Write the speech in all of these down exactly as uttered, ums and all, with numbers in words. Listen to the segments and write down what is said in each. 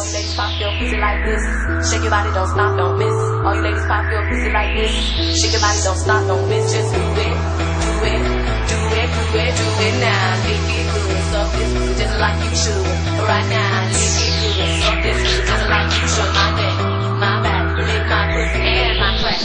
All you ladies pop your pussy like this. Shake your body, don't stop, don't miss. All you ladies pop your pussy like this. Shake your body, don't stop, don't miss. Just do it, do it, do it, do it, do it now. Lick it good, suck this pussy just like you should. Right now, lick it good, suck this pussy just like you should. My neck, my back, lick my pussy and my crack.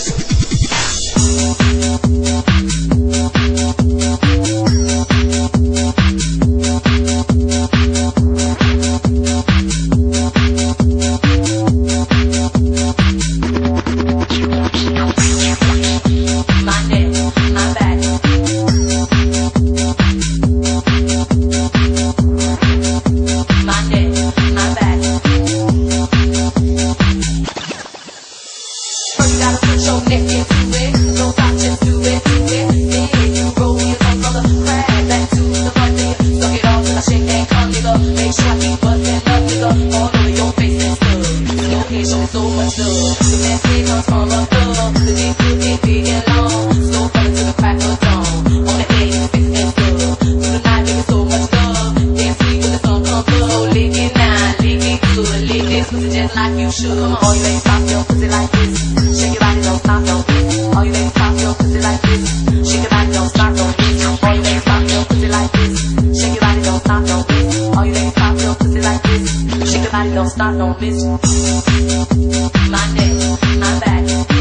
Don't stop, don't miss. My neck, my back.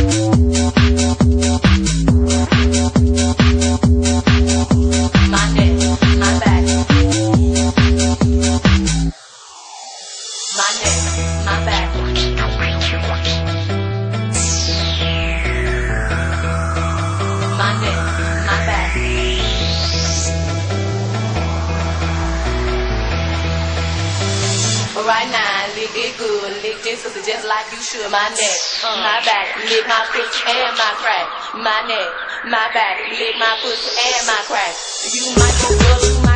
My neck, my back. My neck, my back. My neck, my back. Right now, lick it good, lick this pussy just like you should. My neck, uh, my back, lick my pussy and my crack. My neck, my back, lick my pussy and my crack. You might go good, you might